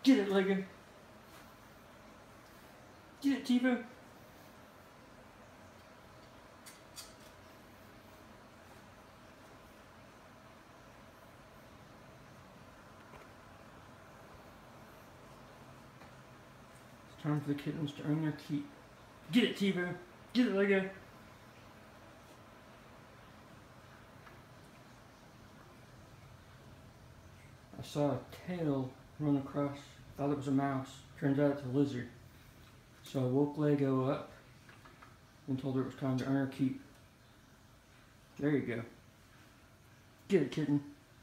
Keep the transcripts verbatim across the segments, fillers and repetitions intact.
Get it, Lego. Get it, Tivo. It's time for the kittens to earn their keep. Get it, Tivo. Get it, Lego. I saw a tail run across. Thought it was a mouse. Turns out it's a lizard. So I woke Lego up and told her it was time to earn her keep. There you go. Get it, kitten.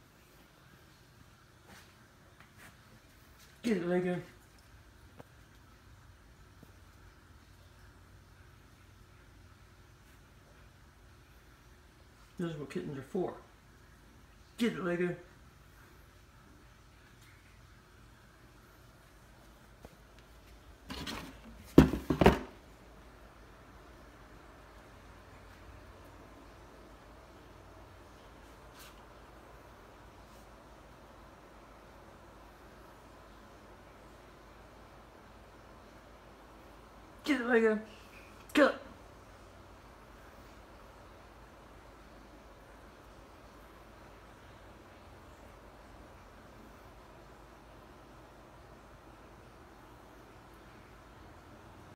Get it, Lego. This is what kittens are for. Get it, Lego. Get it, Lego.